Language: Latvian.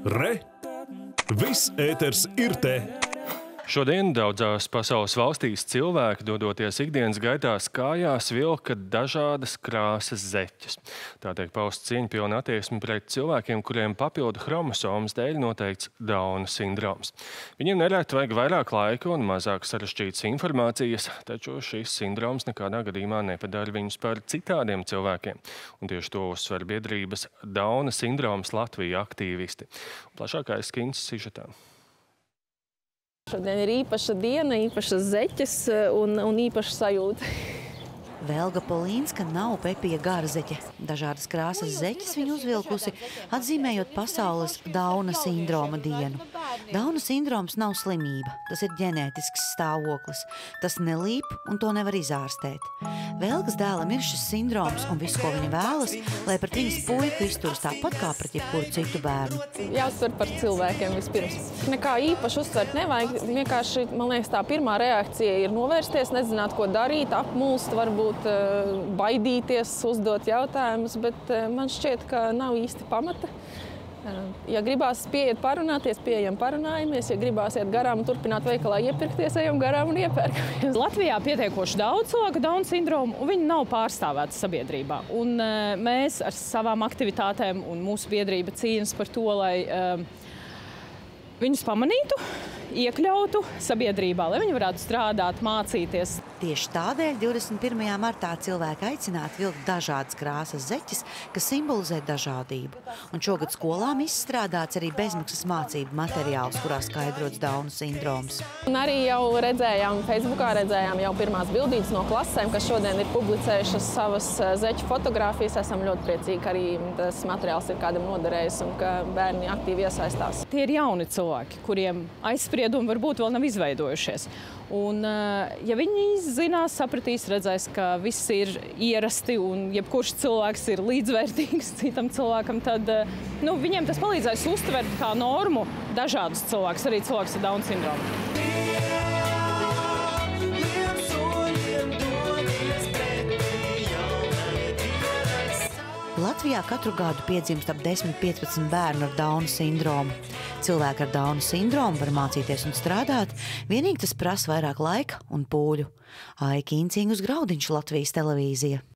Re! Viss ēters ir te! Šodien daudzās pasaules valstīs cilvēki, dodoties ikdienas gaitās kājās, vilka dažādas krāsas zeķes. Tā tiek pausta cieņpilna attieksme pret cilvēkiem, kuriem papildu chromosomas dēļ noteikts Dauna sindroms. Viņiem nereti vajag vairāk laika un mazāk sarežģītas informācijas, taču šis sindroms nekādā gadījumā nepadara viņus par citādiem cilvēkiem. Un tieši to uzsver biedrības Dauna sindroms Latvija aktīvisti. Plašākais skins sižetā. Šodien ir īpaša diena, īpašas zeķes un īpaša sajūta. Velga Polīnska nav Pepija Garzeķe. Dažādas krāsas zeķes viņa uzvilkusi, atzīmējot pasaules Dauna sindroma dienu. Dauna sindroms nav slimība, tas ir ģenētisks stāvoklis. Tas nelīp un to nevar izārstēt. Velgas dēlam ir šis sindroms un viss, ko viņa vēlas, lai pret viņas puiku izturas tāpat kā pret jebkuru citu bērnu. Jāuztver par cilvēkiem vispirms. Nekā īpaši uztvert nevajag. Vienkārši, man liekas, tā pirmā reakcija ir novērsties, nezināt, ko darīt, apmulst, varbūt baidīties, uzdot jautājumus, bet man šķiet, ka nav īsti pamata. Ja gribās pieiet parunāties, pieejam parunājamies. Ja gribās iet garām un turpināt veikalā iepirkties, ejam garām un iepērkamies. Latvijā pietiekoši daudz cilvēku Dauna sindromu, un viņi nav pārstāvēti sabiedrībā. Un mēs ar savām aktivitātēm un mūsu biedrība cīnas par to, lai viņus pamanītu, iekļautu sabiedrībā, lai viņi varētu strādāt, mācīties. Tieši tādēļ 21. martā cilvēki aicināti vilkt dažādas krāsas zeķes, kas simbolizē dažādību. Un šogad skolām izstrādāts arī bezmaksas mācību materiāls, kurā skaidrots Dauna sindroms. Un arī jau redzējām, Facebookā redzējām jau pirmās bildītes no klasēm, kas šodien ir publicējušas savas zeķu fotogrāfijas. Esam ļoti priecīgi, ka arī tas materiāls ir kādam noderējis un ka bērni aktīvi iesaistās. Tie ir jauni cilvēki, kuriem aizspriedumi varbūt vēl nav izveidojušies. Un, ja viņi zinās, sapratīs, redzēs, ka viss ir ierasti un jebkurš cilvēks ir līdzvērtīgs citam cilvēkam, tad viņiem tas palīdzēs uztvert kā normu dažādus cilvēkus, arī cilvēks ar Dauna sindromu. Latvijā katru gadu piedzimst ap 10–15 bērnu ar Dauna sindromu. Cilvēki ar Dauna sindromu var mācīties un strādāt, vienīgi tas prasa vairāk laika un pūļu. Aija Kīncīngus Graudiņš, Latvijas televīzija.